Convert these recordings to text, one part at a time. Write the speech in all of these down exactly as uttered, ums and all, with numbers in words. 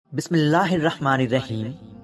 बिस्मिल्लाहिर्रहमानिर्रहीम।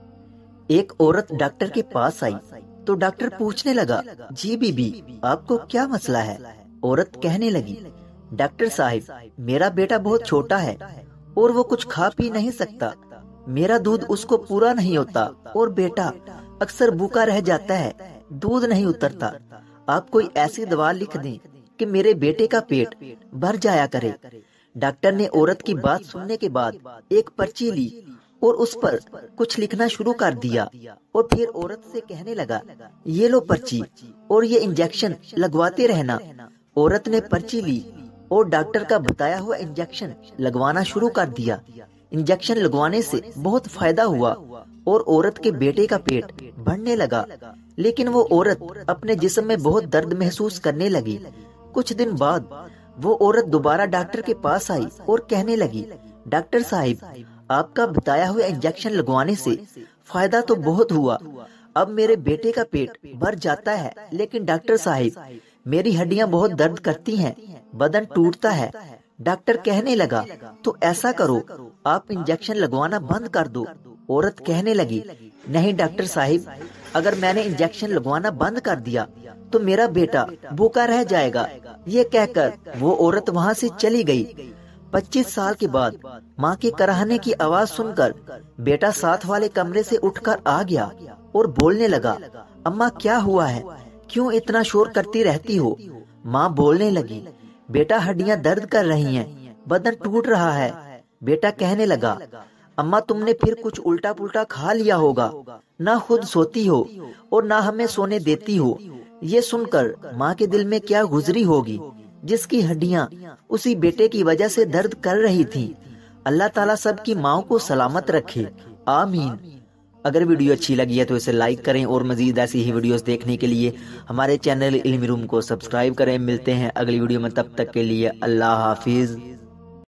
एक औरत डॉक्टर के पास आई तो डॉक्टर पूछने लगा, जी बीबी, आपको क्या मसला है? औरत कहने लगी, डॉक्टर साहिब, मेरा बेटा बहुत छोटा है और वो कुछ खा पी नहीं सकता। मेरा दूध उसको पूरा नहीं होता और बेटा अक्सर भूखा रह जाता है, दूध नहीं उतरता। आप कोई ऐसी दवा लिख दें कि मेरे बेटे का पेट भर जाया करे। डॉक्टर ने औरत की बात सुनने के बाद एक पर्ची ली और उस पर कुछ लिखना शुरू कर दिया और फिर औरत से कहने लगा, ये लो पर्ची और ये इंजेक्शन लगवाते रहना। औरत ने पर्ची ली और डॉक्टर का बताया हुआ इंजेक्शन लगवाना शुरू कर दिया। इंजेक्शन लगवाने से बहुत फायदा हुआ और औरत के बेटे का पेट बढ़ने लगा, लेकिन वो औरत अपने जिस्म में बहुत दर्द महसूस करने लगी। कुछ दिन बाद वो औरत दोबारा डॉक्टर के पास आई और कहने लगी, डॉक्टर साहिब, आपका बताया हुआ इंजेक्शन लगवाने से फायदा तो बहुत हुआ, अब मेरे बेटे का पेट भर जाता है, लेकिन डॉक्टर साहिब, मेरी हड्डियां बहुत दर्द करती हैं, बदन टूटता है। डॉक्टर कहने लगा, तो ऐसा करो, आप इंजेक्शन लगवाना बंद कर दो। औरत कहने लगी, नहीं डॉक्टर साहिब, अगर मैंने इंजेक्शन लगवाना बंद कर दिया तो मेरा बेटा भूखा रह जाएगा। ये कहकर वो औरत वहाँ से चली गई। पच्चीस साल के बाद माँ के कराहने की आवाज सुनकर बेटा साथ वाले कमरे से उठकर आ गया और बोलने लगा, अम्मा क्या हुआ है, क्यों इतना शोर करती रहती हो? माँ बोलने लगी, बेटा हड्डियां दर्द कर रही हैं, बदन टूट रहा है। बेटा कहने लगा, अम्मा तुमने फिर कुछ उल्टा पुल्टा खा लिया होगा, ना खुद सोती हो और ना हमें सोने देती हो। ये सुनकर माँ के दिल में क्या गुजरी होगी, जिसकी हड्डियां उसी बेटे की वजह से दर्द कर रही थीं। अल्लाह ताला सबकी माओ को सलामत रखे, आमीन। अगर वीडियो अच्छी लगी है तो इसे लाइक करें और मजीद ऐसी ही वीडियोस देखने के लिए हमारे चैनल इल्मी रूम को सब्सक्राइब करें। मिलते हैं अगली वीडियो में, तब तक के लिए अल्लाह हाफिज।